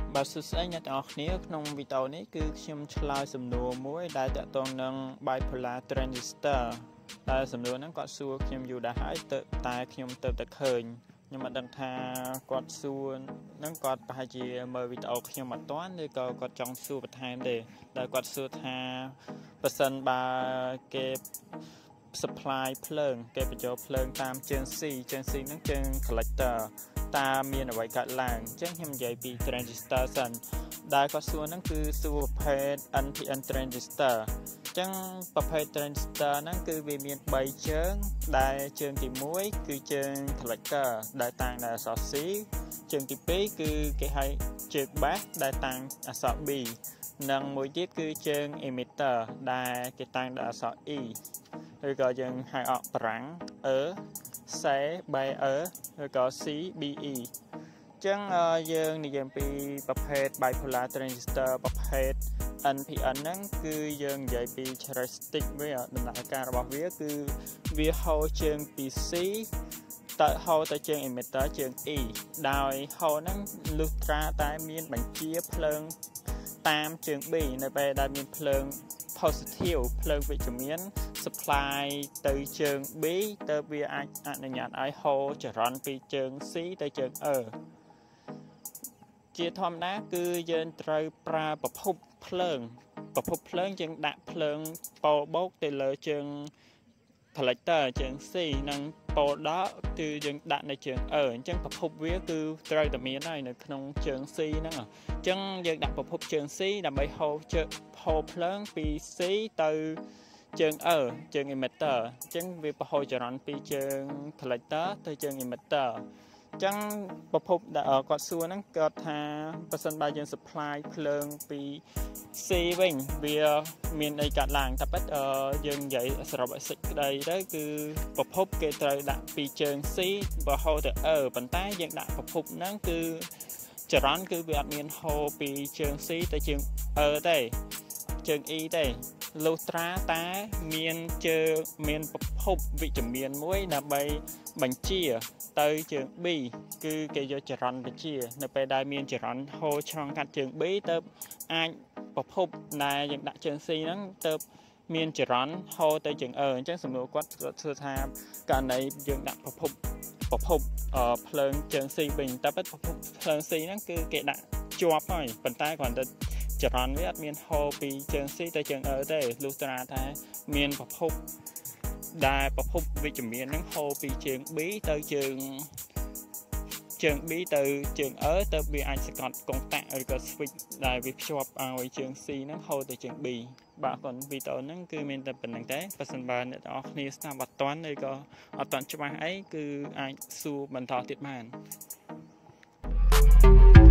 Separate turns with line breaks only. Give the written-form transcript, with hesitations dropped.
បាទសួស្តីអ្នកទាំងអស់គ្នាក្នុងវីដេអូនេះគឺខ្ញុំឆ្លើយសំណួរមួយដែលតាក់ទងនឹង bipolar transistor ដែលសំណួរហ្នឹងគាត់សួរខ្ញុំយូរដែរហើយតែខ្ញុំទៅតែឃើញខ្ញុំមិនដឹងថាគាត់សួរហ្នឹងគាត់ប្រហែលជាមើលវីដេអូខ្ញុំអត់ទាន់ឬក៏គាត់ចង់សួរបន្ថែមទេដែលគាត់សួរថាប៉ះសិនបើគេ supply ភ្លើងគេបញ្ចូលភ្លើងតាមជើង C ហ្នឹងជើង collector តើមានអ្វីកើតឡើងអញ្ចឹងខ្ញុំនិយាយពី transistor សិនដែលគាត់សួរហ្នឹងគឺសួរប្រភេទ NPN transistor អញ្ចឹងប្រភេទ transistor ហ្នឹងគឺវាមាន3ជើងដែលជើងទី1គឺជើង collector ដែលតាំងដោយអក្សរ C ជើងទី2គឺគេហៅជើង bass ដែលតាំងអក្សរ B និងមួយទៀតគឺជើង emitter ដែលគេតាំងដោយអក្សរ E ឬក៏យើងហៅអក្សរបារាំង C B E ឬក៏ C B E អញ្ចឹងយើងនិយាយពីប្រភេទ bipolar transistor ប្រភេទ NPN ហ្នឹងគឺយើងនិយាយពី characteristic វាដំណើរការរបស់វាគឺវាហូរជើងពី C ទៅហូរទៅជើង emitter ជើង E ដោយហូរហ្នឹងលុះត្រាតែមានបញ្ជាភ្លើងតាមជើង B នៅពេលដែលមានភ្លើង positive ភ្លើងវិជ្ជមាន supply ទៅជើង B ទៅវាអាចអនុញ្ញាតឲ្យហូរចរន្តពីជើង C ទៅជើង E ជាធម្មតាគឺយើងត្រូវប្រើប្រភពភ្លើងយើងដាក់ភ្លើងប៉ូលបូកទៅលើជើង collector ជើង C និងប៉ូលដកគឺយើងដាក់នៅជើង E អញ្ចឹងប្រភពវាគឺត្រូវតែមានហើយនៅក្នុងជើង C ហ្នឹងអញ្ចឹងយើងដាក់ប្រភពជើង C ដើម្បីហូរភ្លើងពី C ទៅជើង E ជើង emitter អញ្ចឹងវាប្រហូរចរន្តពីជើង collector ទៅជើង emitter អញ្ចឹងប្រភពដែលគាត់សួរហ្នឹងគាត់ថាបើសិនបើយើង supply ភ្លើងពី C វិញវាមានអីកើតឡើងតែពិតយើងនិយាយសរុបឲ្យសេចក្តីទៅគឺប្រភពគេត្រូវដាក់ពីជើង C បើហូរទៅ E ប៉ុន្តែយើងដាក់ប្រភពហ្នឹងគឺចរន្តគឺវាអត់មានហូរពីជើង C ទៅជើង E ទេជើង E ទេលុះត្រាតែមានប្រភពវិជ្ជមានមួយដើម្បីបញ្ជាទៅជើង B គឺគេយកចរន្តបញ្ជានៅពេលដែលមានចរន្តហូរឆ្លងកាត់ជើង B ទៅអាចប្រភពដែលយើងដាក់ជើង C ហ្នឹងទៅមានចរន្តហូរទៅជើង E អញ្ចឹងសំណួរគាត់សួរថាករណីយើងដាក់ប្រភពភ្លើងជើង C វិញតែពិតប្រភពភ្លើង C ហ្នឹងគឺគេដាក់ជាប់ហើយប៉ុន្តែគ្រាន់តែចរន្តវាអត់មានហូរពីជើង C ទៅជើង E ទេលុះត្រាតែមានប្រភពវិជ្ជមានហ្នឹងហូរពីជើង B ទៅជើង B ទៅជើង E ទៅវាអាចសង្កត់កុងតាក់ឬក៏ switch ដែលវាភ្ជាប់ឲ្យជើង C ហ្នឹងហូរទៅជើង B បាទគាត់វីដេអូហ្នឹងគឺមានតែប៉ុណ្្នឹងទេបើសិនបើអ្នកទាំងអស់គ្នាស្ដាប់អត់ទាន់ឬក៏អត់ទាន់ច្បាស់អីគឺអាចសួរបន្តទៀតបាន